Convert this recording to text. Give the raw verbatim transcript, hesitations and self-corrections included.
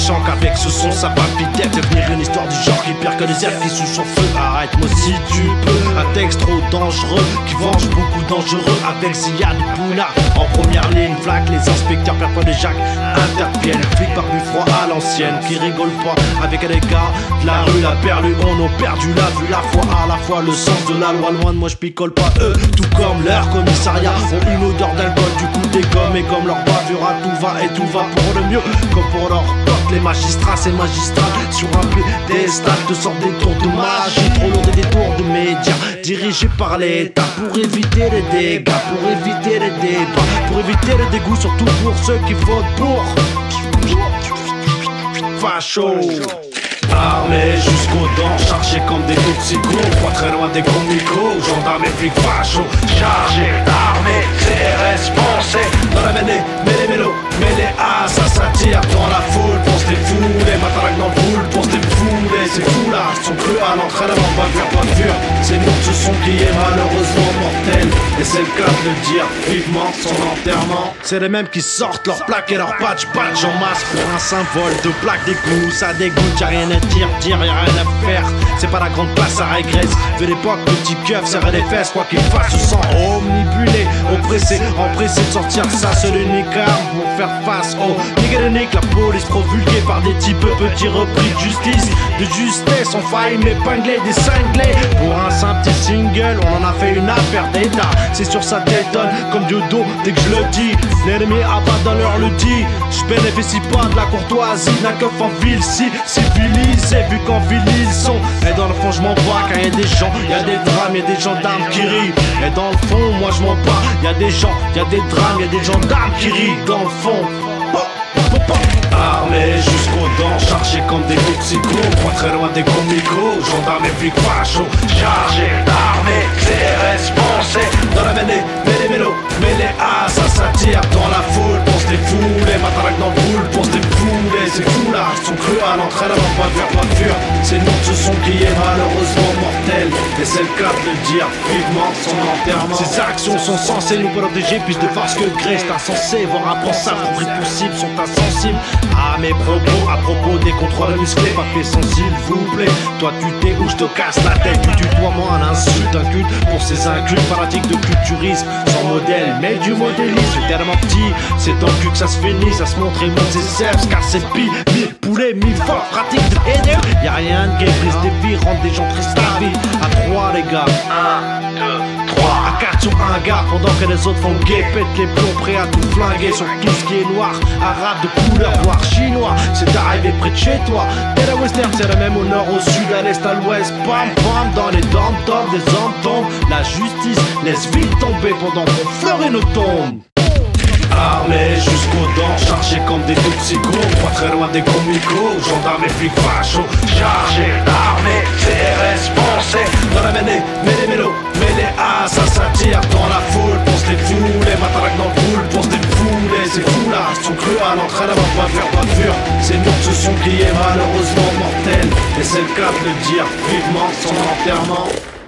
sachant qu'avec ce son ça va peut-être devenir une histoire du genre qui pire que les airs qui sous son feu. Arrête-moi si tu peux, un texte trop dangereux qui venge beaucoup dangereux avec Ziad Pouna en première ligne. Flaque les inspecteurs, parfois les jacques interviennent. Flic par but froid à l'ancienne qui rigole pas avec les gars de la rue. La perlue, on a perdu la vue, la foi à la fois le sens de la loi. Loin de moi je picole pas eux, tout comme leur commissariat ont une odeur d'alcool, du coup des gommes. Et comme leur bavure à tout va et tout va pour le mieux, comme pour leur pote les magistrats, c'est magistral sur un piédestal te sortent des tours de magie, trop lourd des détours de médias dirigés par l'État pour éviter les dégâts, pour éviter les débats, pour éviter le dégoût, surtout pour ceux qui votent pour facho. Armés jusqu'aux dents, chargés comme des toxicos, pas très loin des comicos, gendarmes et flics fachos, chargés, armés, C R S pensés, dans la mêlée, mêlée mélo, mêlée à ça, ça tire dans la foule, pense des fous, les matraques dans le poule, pense des fous, ces fous là, sont crus à l'entraînement, pas faire, pas faire, c'est nous ce son qui est malheureusement mortel, et c'est le cas de le dire, vivement son enterrement. C'est les mêmes qui sortent leurs plaques et leurs patch, patch en masse pour un symbole de plaque d'égout, ça dégoûte, y'a rien à dire, dire, y'a rien à faire. C'est pas la grande place, ça régresse. De l'époque, petit keuf serrait les fesses, quoi qu'il fasse, se sent omnibulé, oppressé, empressé de sortir ça. C'est l'unique arme pour faire face au nigérianique. La police provulguée par des types petits repris de justice, de justesse, on failli m'épingler des cinglés. Pour un simple petit single, on en a fait une affaire d'état. C'est sûr, ça t'étonne, comme du dos, dès que je le dis. L'ennemi abat dans l'heure le dit. Je bénéficie pas de la courtoisie d'un keuf en ville, si civilisé, vu qu'en ville ils sont. Et dans le fond je m'en bats, quand y'a des gens, y'a des drames, y'a des gendarmes qui rient. Et dans le fond moi je m'en bats, y'a des gens, y'a des drames, y'a des gendarmes qui rient. Dans le fond armés jusqu'aux dents, chargés comme des toxicos, pas très loin des comicos, gendarmes et flics fachos, chargés, armés, C R S pensés, dans la mêlée, mêlée mélo, mêlée à ça, ça tire dans la foule, pense des fous, les matraques dans le poule, pense des fous, les ces fous là, sont crus à l'entraînement, pas faire, pas faire, c'est nous ce son qui est malheureusement mortel, et c'est le cas de le dire, vivement son enterrement. Ces actions sont censées nous protéger, plus de farce que gré, c'est insensé, voire impensable, trop pris possible, sont insensibles à mes propos, à propos des contrôles musclés, pas fait sans s'il vous plaît. Toi tu t'es où je te casse la tête, du tutoiement à l'insulte, un culte pour ces inclus fanatiques de culturisme, sans modèle, mais du modélisme. C'est tellement petit, c'est dans le cul que ça se finit, ça se montre et monte ses airs, car c'est pire, mille poulets, mille forts, pratique de haineux. Y'a rien de gay, prise des vies, rendre des gens tristes à vie. À trois les gars, un, deux, trois, à quatre sur un gars, pendant que les autres font gay, pète les plombs, prêts à tout flinguer sur tout ce qui est noir, arabe de couleur, noir, chinois. C'est arrivé près de chez toi, t'es la western, c'est la même au nord, au sud, à l'est, à l'ouest. Pam pam, dans les dom-toms, des hommes tombent. La justice laisse vite tomber pendant qu'on fleurit nos tombes. Armés jusqu'aux dents, chargés comme des toxicos, pas très loin des comicos, gendarmes et flics fachos, chargés, armés, C R S pensés, dans la mêlée, mêlée mélo, mêlée à ça, ça tire dans la foule, pense des fous, les matraques dans le poule, pense des fous, les ces fous là, sont crus à l'entraînement, pas faire, pas faire, c'est nous ce son qui est malheureusement mortel, et c'est le cas de le dire, vivement son enterrement.